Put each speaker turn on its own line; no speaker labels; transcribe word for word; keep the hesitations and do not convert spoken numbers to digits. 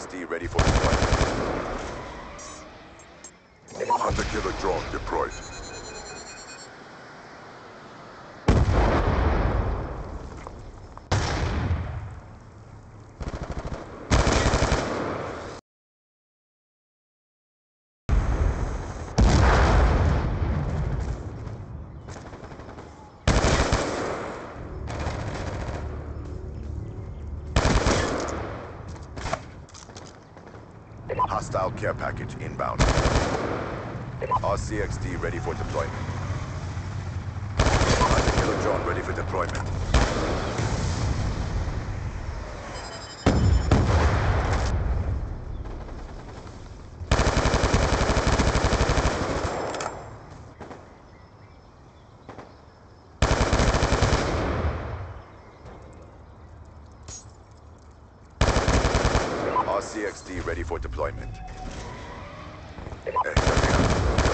X D ready for deployment.
Hunter-killer drone deployed.
Hostile care package inbound. R C X D ready for deployment. Hunter-killer drone ready for deployment. R C X D ready for deployment. Eh,